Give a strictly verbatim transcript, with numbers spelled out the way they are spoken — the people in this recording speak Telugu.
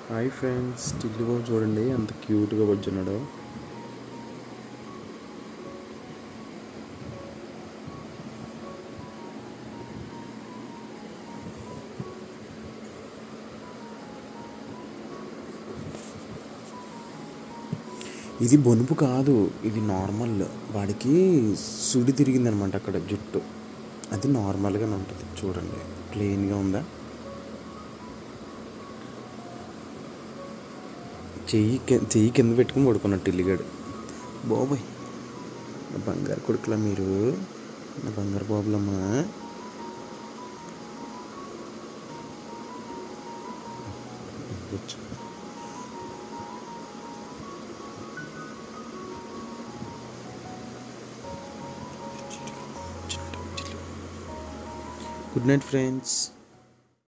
హాయ్ ఫ్రెండ్స్, టిల్లు బాబు చూడండి ఎంత క్యూట్గా వచ్చున్నాడో. ఇది బొనుపు కాదు, ఇది నార్మల్. వాడికి సుడి తిరిగిందనమాట అక్కడ జుట్టు. అది నార్మల్గానే ఉంటుంది చూడండి, ప్లెయిన్గా ఉందా. చెయ్యి చెయ్యి కింద పెట్టుకుని పడుకున్నాడు టిల్లిగాడు. బాబాయ్, నా బంగారు కొడుకులా మీరు, నా బంగారు బాబులమ్మా. Good night friends.